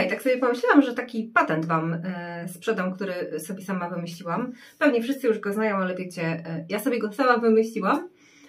Słuchaj, tak sobie pomyślałam, że taki patent Wam sprzedam, który sobie sama wymyśliłam. Pewnie wszyscy już go znają, ale wiecie, ja sobie go sama wymyśliłam.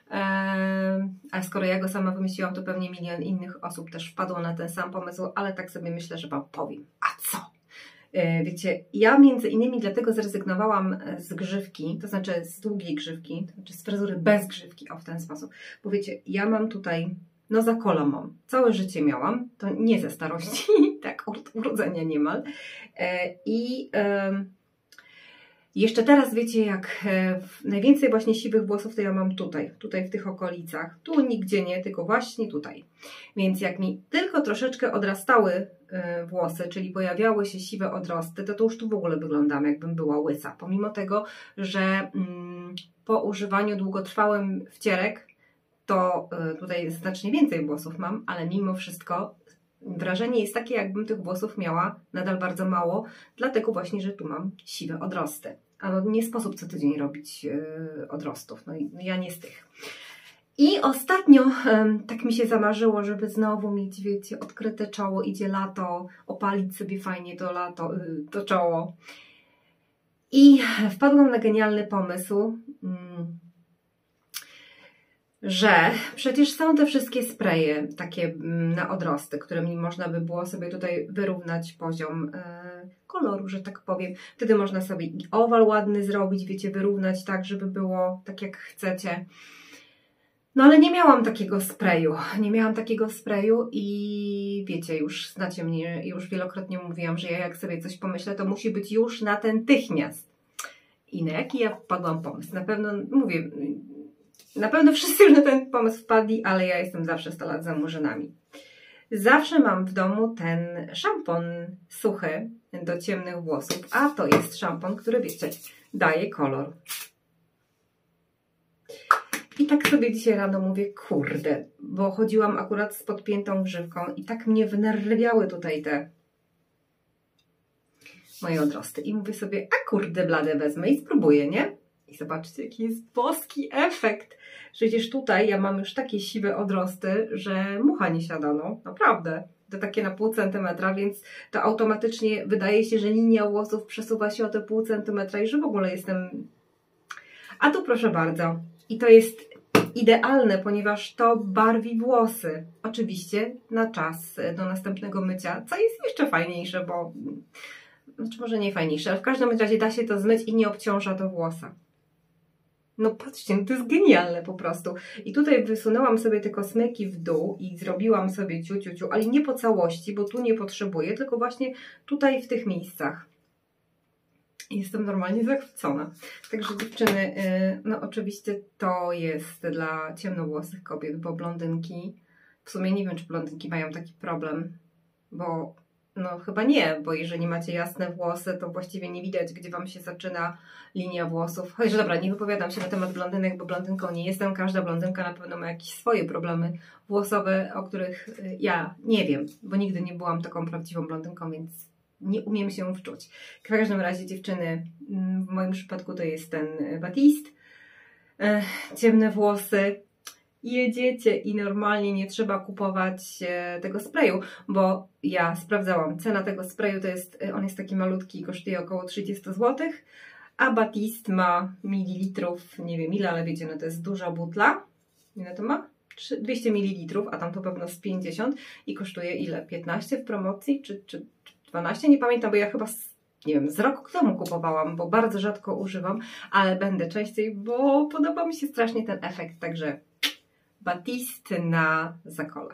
A skoro ja go sama wymyśliłam, to pewnie milion innych osób też wpadło na ten sam pomysł, ale tak sobie myślę, że Wam powiem. A co? Wiecie, ja między innymi dlatego zrezygnowałam z grzywki, to znaczy z długiej grzywki, to znaczy z fryzury bez grzywki, o w ten sposób. Bo wiecie, ja mam tutaj, no zakola mam, całe życie miałam, to nie ze starości, tak od urodzenia niemal. Jeszcze teraz wiecie, jak najwięcej właśnie siwych włosów to ja mam tutaj w tych okolicach. Tu nigdzie nie, tylko właśnie tutaj. Więc jak mi tylko troszeczkę odrastały włosy, czyli pojawiały się siwe odrosty, to już tu w ogóle wyglądam, jakbym była łysa. Pomimo tego, że po używaniu długotrwałym wcierek, to tutaj znacznie więcej włosów mam, ale mimo wszystko wrażenie jest takie, jakbym tych włosów miała nadal bardzo mało, dlatego właśnie, że tu mam siwe odrosty. A no nie sposób co tydzień robić odrostów, no i ja nie z tych. I ostatnio tak mi się zamarzyło, żeby znowu mieć, wiecie, odkryte czoło, idzie lato, opalić sobie fajnie to czoło. I wpadłam na genialny pomysł, że przecież są te wszystkie spreje takie na odrosty, którymi można by było sobie tutaj wyrównać poziom koloru, że tak powiem. Wtedy można sobie i owal ładny zrobić, wiecie, wyrównać tak, żeby było tak jak chcecie. No ale nie miałam takiego sprayu, i wiecie, już znacie mnie, już wielokrotnie mówiłam, że ja jak sobie coś pomyślę, to musi być już natychmiast. I na jaki ja wpadłam pomysł? Na pewno, mówię, na pewno wszyscy już na ten pomysł wpadli, ale ja jestem zawsze 100 lat za murzynami. Zawsze mam w domu ten szampon suchy do ciemnych włosów, a to jest szampon, który, wiecie, daje kolor. I tak sobie dzisiaj rano mówię, kurde, bo chodziłam akurat z podpiętą grzywką i tak mnie wnerwiały tutaj te moje odrosty. I mówię sobie, a kurde blade wezmę i spróbuję, nie? I zobaczcie, jaki jest boski efekt. Przecież tutaj ja mam już takie siwe odrosty, że mucha nie siada, no naprawdę. To takie na pół centymetra, więc to automatycznie wydaje się, że linia włosów przesuwa się o te pół centymetra i że w ogóle jestem... A tu proszę bardzo. I to jest idealne, ponieważ to barwi włosy. Oczywiście na czas do następnego mycia, co jest jeszcze fajniejsze, bo... Znaczy może nie fajniejsze, ale w każdym razie da się to zmyć i nie obciąża to włosa. No patrzcie, no to jest genialne po prostu. I tutaj wysunęłam sobie te kosmyki w dół i zrobiłam sobie ciu, ale nie po całości, bo tu nie potrzebuję, tylko właśnie tutaj w tych miejscach. Jestem normalnie zachwycona. Także dziewczyny, no oczywiście to jest dla ciemnowłosych kobiet, bo blondynki, w sumie nie wiem, czy blondynki mają taki problem, bo no chyba nie, bo jeżeli macie jasne włosy, to właściwie nie widać, gdzie Wam się zaczyna linia włosów. Chociaż dobra, nie wypowiadam się na temat blondynek, bo blondynką nie jestem. Każda blondynka na pewno ma jakieś swoje problemy włosowe, o których ja nie wiem, bo nigdy nie byłam taką prawdziwą blondynką, więc nie umiem się wczuć. W każdym razie dziewczyny, w moim przypadku to jest ten Batiste. Ciemne włosy. Jedziecie i normalnie nie trzeba kupować tego sprayu, bo ja sprawdzałam, cena tego sprayu to jest, on jest taki malutki, kosztuje około 30 zł, a Batiste ma mililitrów, nie wiem ile, ale wiecie, no to jest duża butla. Ile to ma? 200 ml, a tam to pewno z 50 i kosztuje ile? 15 w promocji czy 12? Nie pamiętam, bo ja chyba nie wiem, z rok temu kupowałam, bo bardzo rzadko używam, ale będę częściej, bo podoba mi się strasznie ten efekt, także Batiste na zakola.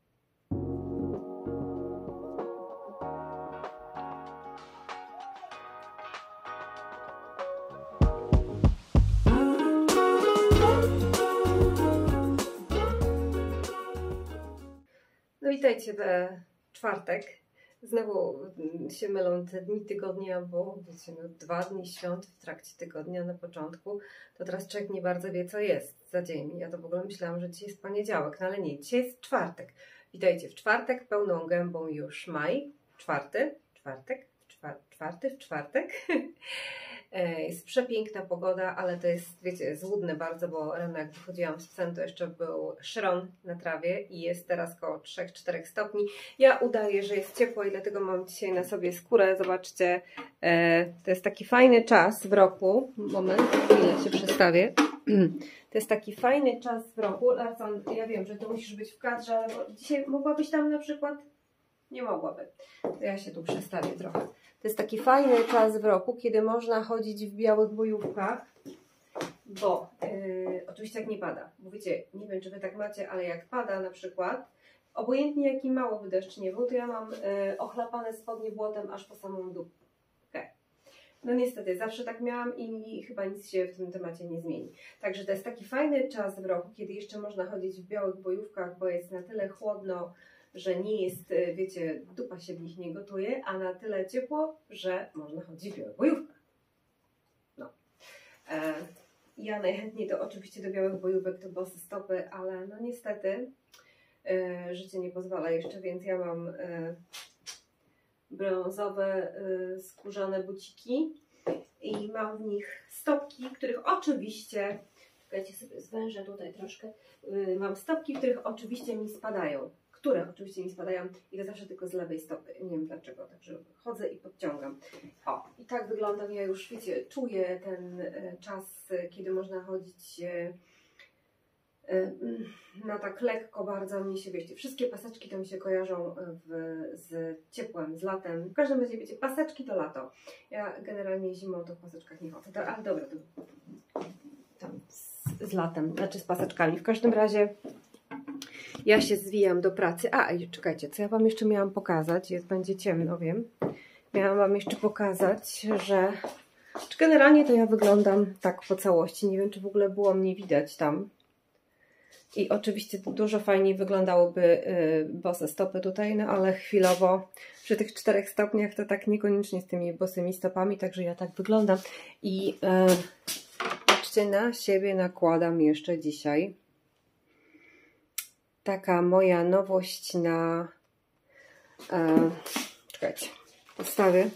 No witajcie we czwartek. Znowu się mylą te dni tygodnia, bo wiecie, no 2 dni świąt w trakcie tygodnia na początku, to teraz człowiek nie bardzo wie, co jest za dzień. Ja to w ogóle myślałam, że dzisiaj jest poniedziałek, no ale nie, dzisiaj jest czwartek. Witajcie w czwartek, pełną gębą już maj, czwarty w czwartek. Jest przepiękna pogoda, ale to jest, wiecie, złudne bardzo, bo rano jak wychodziłam z psem, to jeszcze był szron na trawie i jest teraz około 3-4 stopni. Ja udaję, że jest ciepło i dlatego mam dzisiaj na sobie skórę. Zobaczcie, to jest taki fajny czas w roku. Moment, chwilę się przestawię. To jest taki fajny czas w roku. Larson, ja wiem, że to musisz być w kadrze, ale dzisiaj mogłabyś tam na przykład... Nie mogłaby. To ja się tu przestawię trochę. To jest taki fajny czas w roku, kiedy można chodzić w białych bojówkach, bo oczywiście jak nie pada. Bo wiecie, nie wiem czy wy tak macie, ale jak pada na przykład, obojętnie jaki mało deszcz nie był, to ja mam ochlapane spodnie błotem aż po samą dupkę. No niestety, zawsze tak miałam i chyba nic się w tym temacie nie zmieni. Także to jest taki fajny czas w roku, kiedy jeszcze można chodzić w białych bojówkach, bo jest na tyle chłodno, że nie jest, wiecie, dupa się w nich nie gotuje, a na tyle ciepło, że można chodzić w białych bojówkach. No. Ja najchętniej to oczywiście do białych bojówek to bose stopy, ale no niestety życie nie pozwala jeszcze, więc ja mam brązowe, skórzane buciki i mam w nich stopki, których oczywiście, czekajcie sobie zwężę tutaj troszkę, mam stopki, których oczywiście mi spadają. Które oczywiście mi spadają i to zawsze tylko z lewej stopy. Nie wiem dlaczego, także chodzę i podciągam. O, i tak wyglądam. Ja już, wiecie, czuję ten czas, kiedy można chodzić na tak lekko bardzo. Mnie się, wiecie, wszystkie paseczki to mi się kojarzą z ciepłem, z latem. W każdym razie, wiecie, paseczki to lato. Ja generalnie zimą to w paseczkach nie chodzę, ale dobra, to tam z latem, znaczy z paseczkami. W każdym razie ja się zwijam do pracy. A, czekajcie, co ja Wam jeszcze miałam pokazać? Będzie ciemno, wiem. Miałam Wam jeszcze pokazać, że generalnie to ja wyglądam tak po całości. Nie wiem, czy w ogóle było mnie widać tam. I oczywiście dużo fajniej wyglądałyby bose stopy tutaj, no ale chwilowo przy tych 4 stopniach to tak niekoniecznie z tymi bosymi stopami, także ja tak wyglądam. I patrzcie, na siebie nakładam jeszcze dzisiaj. Taka moja nowość na... czekajcie, postawię.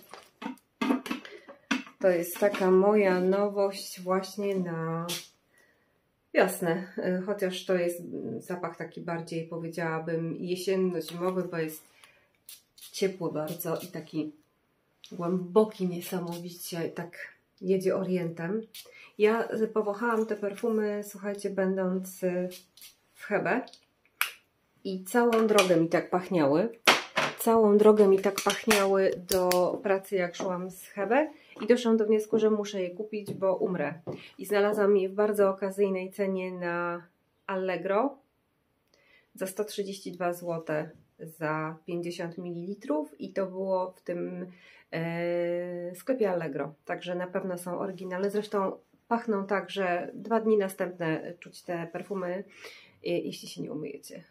To jest taka moja nowość właśnie na wiosnę. Chociaż to jest zapach taki bardziej, powiedziałabym, jesienno-zimowy, bo jest ciepły bardzo i taki głęboki niesamowicie, tak jedzie orientem. Ja powąchałam te perfumy, słuchajcie, będąc w Hebe. I całą drogę mi tak pachniały. Całą drogę mi tak pachniały do pracy, jak szłam z Hebe. I doszłam do wniosku, że muszę je kupić, bo umrę. I znalazłam je w bardzo okazyjnej cenie na Allegro. Za 132 zł za 50 ml. I to było w tym sklepie Allegro. Także na pewno są oryginalne. Zresztą pachną tak, że 2 dni następne czuć te perfumy, jeśli się nie umyjecie.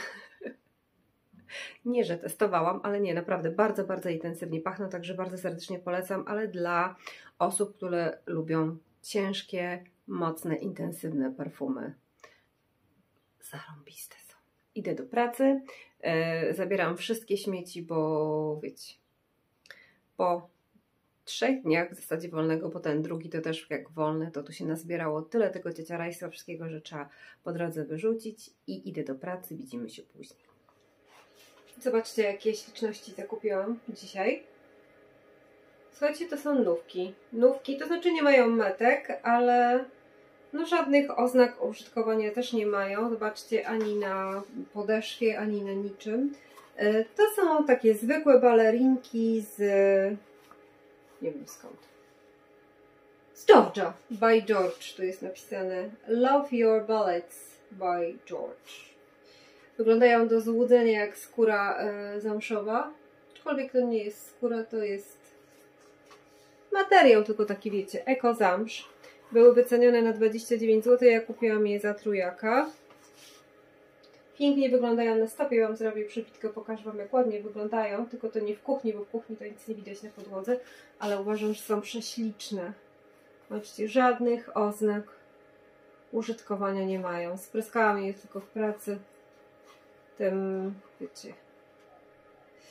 Nie, że testowałam, ale nie, naprawdę bardzo, bardzo intensywnie pachną, także bardzo serdecznie polecam, ale dla osób, które lubią ciężkie, mocne, intensywne perfumy. Zarąbiste są. Idę do pracy, zabieram wszystkie śmieci, bo wiecie, po 3 dniach w zasadzie wolnego, bo ten drugi to też jak wolny, to tu się nazbierało tyle tego cieciarajstwa, wszystkiego, że trzeba po drodze wyrzucić i idę do pracy, widzimy się później. Zobaczcie, jakie śliczności zakupiłam dzisiaj. Słuchajcie, to są nówki. Nówki, to znaczy nie mają metek, ale no żadnych oznak użytkowania też nie mają. Zobaczcie, ani na podeszwie, ani na niczym. To są takie zwykłe balerinki z... nie wiem skąd. Z George'a, by George. Tu jest napisane Love Your Ballets by George. Wyglądają do złudzenia jak skóra zamszowa. Aczkolwiek to nie jest skóra, to jest materiał, tylko taki wiecie, eko zamsz. Były wycenione na 29 zł, ja kupiłam je za trójaka. Pięknie wyglądają na stopie, Wam zrobię przybitkę, pokażę Wam jak ładnie wyglądają, tylko to nie w kuchni, bo w kuchni to nic nie widać na podłodze, ale uważam, że są prześliczne. Zobaczcie, żadnych oznak użytkowania nie mają. Spryskałam je tylko w pracy tym, wiecie,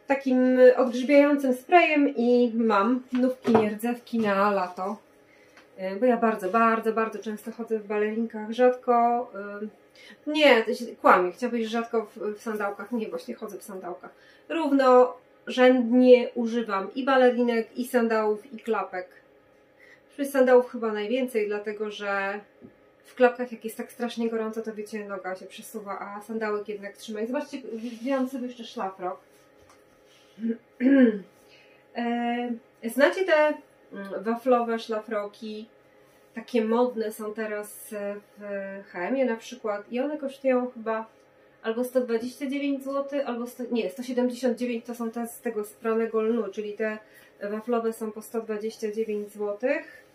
takim odgrzybiającym sprayem i mam nówki nierdzewki na lato. Bo ja bardzo często chodzę w balerinkach, rzadko, nie, kłamię, chciałam powiedzieć, że rzadko w sandałkach, nie, właśnie chodzę w sandałkach. Równorzędnie używam i balerinek, i sandałów, i klapek. Przy sandałów chyba najwięcej, dlatego że w klapkach jak jest tak strasznie gorąco, to wiecie, noga się przesuwa, a sandałek jednak trzyma. I zobaczcie, wzięłam sobie jeszcze szlafrok. Znacie te waflowe szlafroki? Takie modne są teraz w H&M na przykład i one kosztują chyba albo 129 zł, albo 179 to są te z tego spranego lnu, czyli te waflowe są po 129 zł.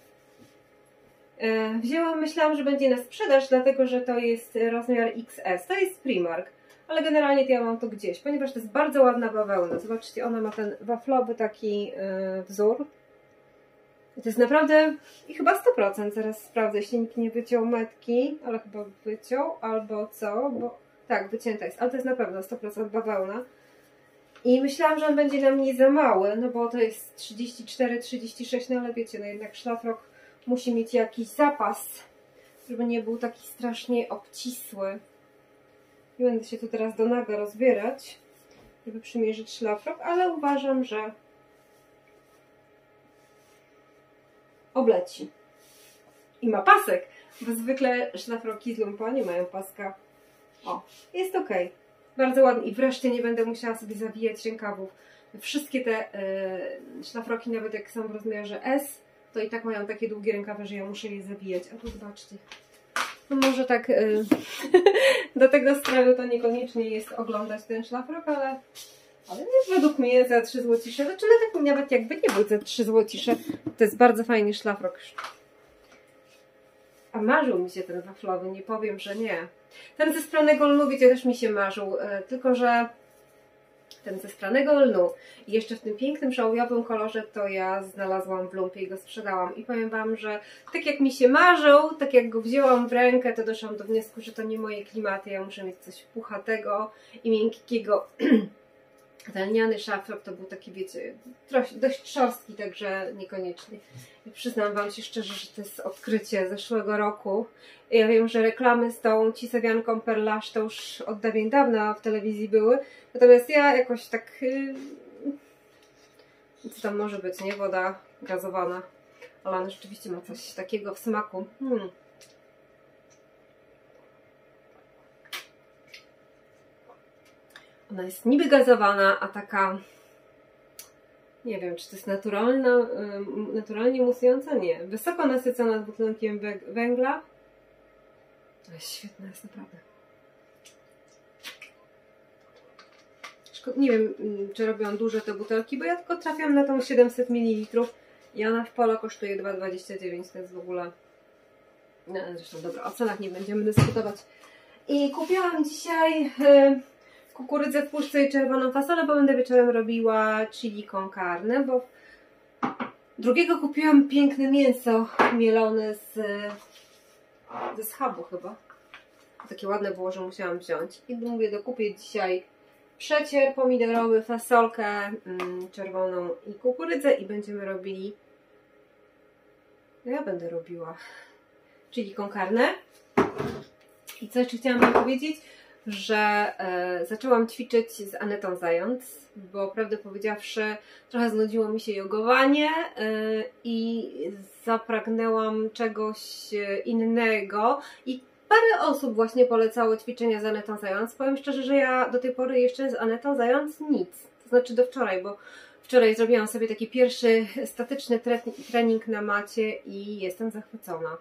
Wzięłam, myślałam, że będzie na sprzedaż, dlatego że to jest rozmiar XS, to jest Primark, ale generalnie to ja mam to gdzieś, ponieważ to jest bardzo ładna bawełna. Zobaczcie, ona ma ten waflowy taki wzór. I to jest naprawdę, i chyba 100%, zaraz sprawdzę, jeśli nikt nie wyciął metki, ale chyba wyciął, albo co, bo tak, wycięta jest, ale to jest na pewno 100% bawełna. I myślałam, że on będzie dla mnie za mały, no bo to jest 34-36, no ale wiecie, no jednak szlafrok musi mieć jakiś zapas, żeby nie był taki strasznie obcisły. Nie będę się tu teraz do naga rozbierać, żeby przymierzyć szlafrok, ale uważam, że obleci. I ma pasek, bo zwykle szlafroki z lumpa nie mają paska. O, jest ok. Bardzo ładnie i wreszcie nie będę musiała sobie zawijać rękawów. Wszystkie te szlafroki, nawet jak są w rozmiarze S, to i tak mają takie długie rękawy, że ja muszę je zawijać. A tu zobaczcie. No może tak do tego sprawy to niekoniecznie jest oglądać ten szlafrok, ale według mnie za 3 złocisze, znaczy nawet jakby nie był za 3 złocisze, to jest bardzo fajny szlafrok. A marzył mi się ten waflowy, nie powiem, że nie. Ten ze spranego lnu, wiecie, też mi się marzył, tylko że ten ze spranego lnu i jeszcze w tym pięknym żałobowym kolorze to ja znalazłam w lumpie i go sprzedałam. I powiem Wam, że tak jak mi się marzył, tak jak go wzięłam w rękę, to doszłam do wniosku, że to nie moje klimaty, ja muszę mieć coś puchatego i miękkiego. Ten lniany szlafrok to był taki, wiecie, dość trzostki, także niekoniecznie. I przyznam Wam się szczerze, że to jest odkrycie zeszłego roku. Ja wiem, że reklamy z tą cisewianką Perlash to już od dawien dawna w telewizji były. Natomiast ja jakoś tak... co tam może być, nie? Woda gazowana. Ale ona rzeczywiście ma coś takiego w smaku. Ona jest niby gazowana, a taka... Nie wiem, czy to jest naturalna, naturalnie musująca? Nie. Wysoko nasycona dwutlenkiem węgla. To jest świetna, jest naprawdę. Nie wiem, czy robią duże te butelki, bo ja tylko trafiam na tą 700 ml i ona w Polo kosztuje 2,29. To jest w ogóle... No, zresztą dobra, o cenach nie będziemy dyskutować. I kupiłam dzisiaj... kukurydzę w puszce i czerwoną fasolę, bo będę wieczorem robiła chili con carne, bo drugiego kupiłam piękne mięso mielone ze schabu chyba. Takie ładne było, że musiałam wziąć. I mówię, dokupię dzisiaj przecier pomidorowy, fasolkę czerwoną i kukurydzę i będziemy robili... No ja będę robiła chili con carne. I co jeszcze chciałam Wam powiedzieć? Że zaczęłam ćwiczyć z Anetą Zając, bo prawdę powiedziawszy trochę znudziło mi się jogowanie i zapragnęłam czegoś innego i parę osób właśnie polecało ćwiczenia z Anetą Zając. Powiem szczerze, że ja do tej pory jeszcze z Anetą Zając nic, to znaczy do wczoraj, bo wczoraj zrobiłam sobie taki pierwszy statyczny trening na macie i jestem zachwycona.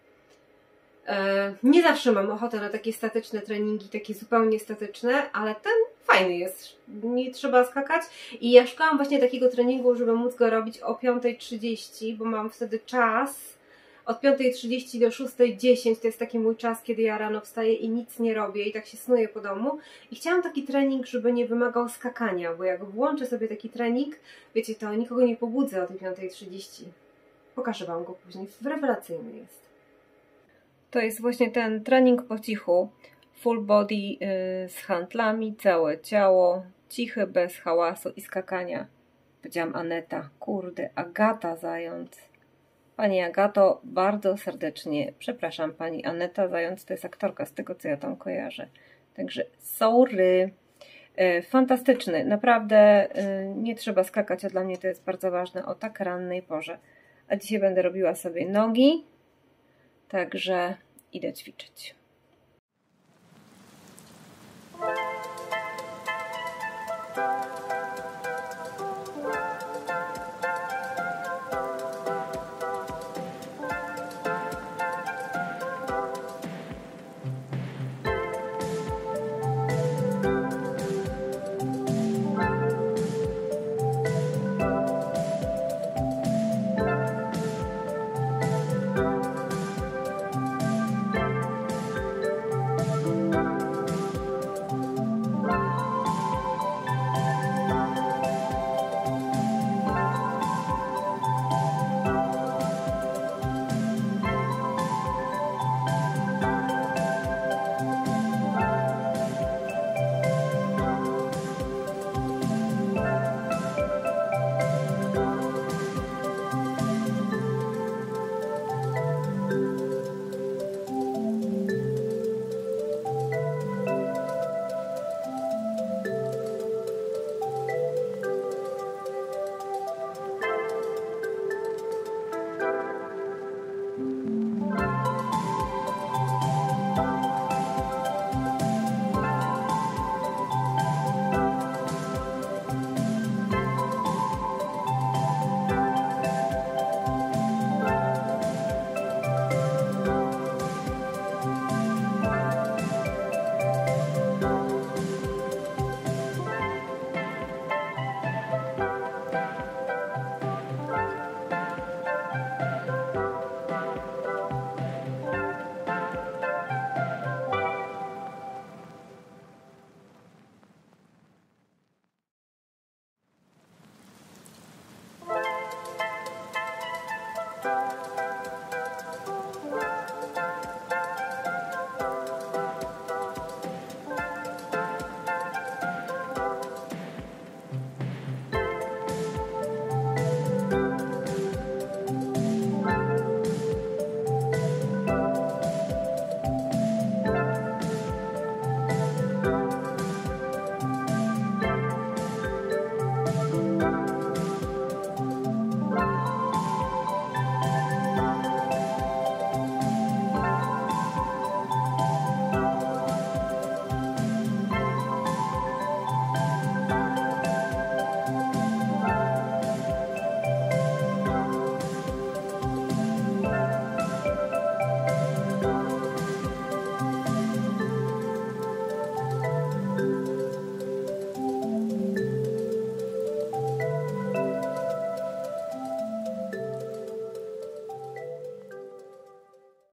Nie zawsze mam ochotę na takie statyczne treningi, takie zupełnie statyczne, ale ten fajny jest, nie trzeba skakać i ja szukałam właśnie takiego treningu, żeby móc go robić o 5:30, bo mam wtedy czas od 5:30 do 6:10, to jest taki mój czas, kiedy ja rano wstaję i nic nie robię i tak się snuję po domu i chciałam taki trening, żeby nie wymagał skakania, bo jak włączę sobie taki trening, wiecie, to nikogo nie pobudzę o tej 5:30. Pokażę Wam go później, rewelacyjny jest. To jest właśnie ten trening po cichu, full body z handlami, całe ciało, cichy, bez hałasu i skakania. Powiedziałam Aneta, kurde, Agata Zając. Pani Agato, bardzo serdecznie przepraszam. Pani Aneta Zając to jest aktorka, z tego co ja tam kojarzę. Także sorry. Fantastyczny, naprawdę nie trzeba skakać, a dla mnie to jest bardzo ważne o tak rannej porze. A dzisiaj będę robiła sobie nogi, także idę ćwiczyć.